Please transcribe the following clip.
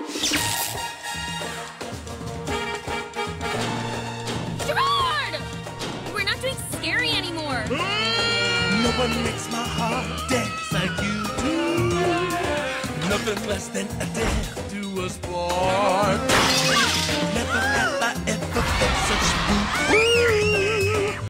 Gerard! We're not doing scary anymore. No one makes my heart dance like you do. Nothing less than a dance to a sport.